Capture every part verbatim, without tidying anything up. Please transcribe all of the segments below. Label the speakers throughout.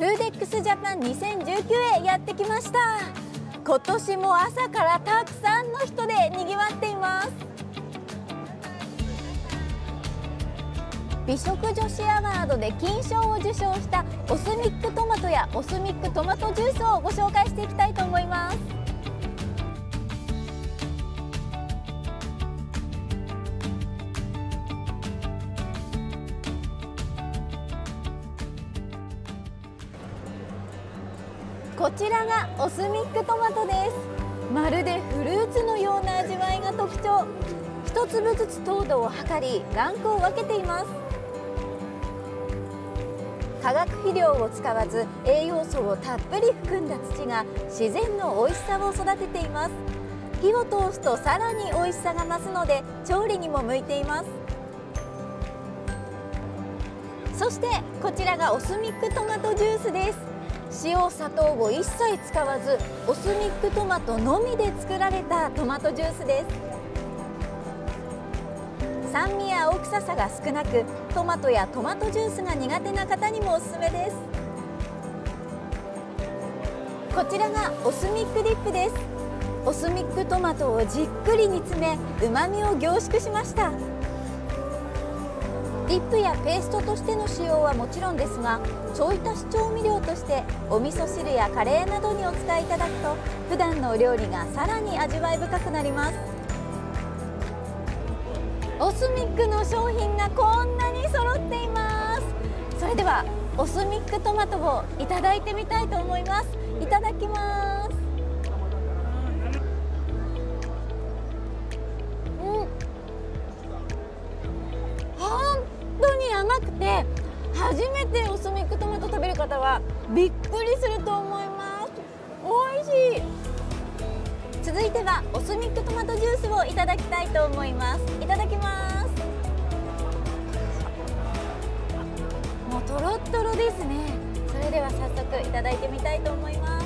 Speaker 1: フーデックスジャパンにせんじゅうきゅうへやってきました。今年も朝からたくさんの人でにぎわっています。美食女子アワードで金賞を受賞したオスミックトマトやオスミックトマトジュースをご紹介していきたいと思います。こちらがオスミックトマトです。まるでフルーツのような味わいが特徴。一粒ずつ糖度を測り、ランクを分けています。化学肥料を使わず栄養素をたっぷり含んだ土が自然の美味しさを育てています。火を通すとさらに美味しさが増すので調理にも向いています。そしてこちらがオスミックトマトジュースです。塩、砂糖を一切使わずオスミックトマトのみで作られたトマトジュースです。酸味や青臭さが少なく、トマトやトマトジュースが苦手な方にもおすすめです。こちらがオスミックディップです。オスミックトマトをじっくり煮詰め、旨味を凝縮しました。ディップやペーストとしての使用はもちろんですが、ちょい足し調味料としてお味噌汁やカレーなどにお使いいただくと、普段のお料理がさらに味わい深くなります。オスミックの商品がこんなに揃っています。それではオスミックトマトをいただいてみたいと思います。いただきます。うん、本当に甘くて、初めてオスミックトマト食べる方はびっくりすると思います。美味しい。続いてはオスミックトマトジュースをいただきたいと思います。いただきます。もうとろっとろですね。それでは早速いただいてみたいと思います。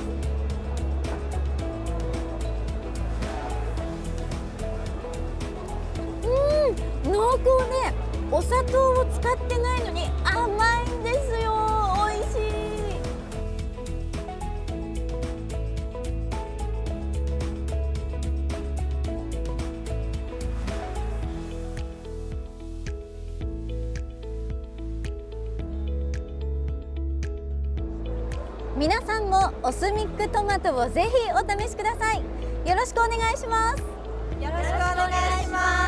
Speaker 1: うん、濃厚でお砂糖を使ってないのに甘いんですよ。美味しい。皆さんもオスミックトマトをぜひお試しください。よろしくお願いします。
Speaker 2: よろしくお願いします。